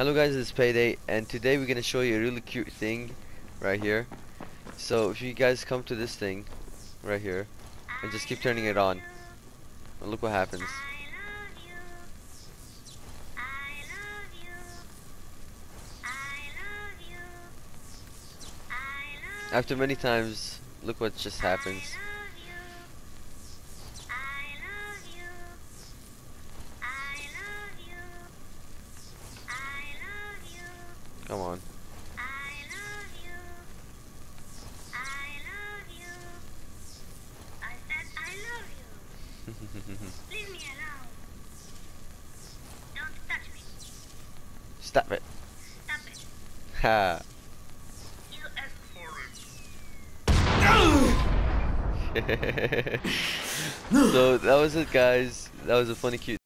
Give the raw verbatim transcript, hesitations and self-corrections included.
Hello guys, it's Payday, and today we're gonna show you a really cute thing right here. So if you guys come to this thing right here and just keep turning it on, and look what happens. After many times, look what just happens. Come on. Leave me alone. Don't touch me. Stop it. Stop it. Ha. You asked for it. So that was it, guys. That was a funny cute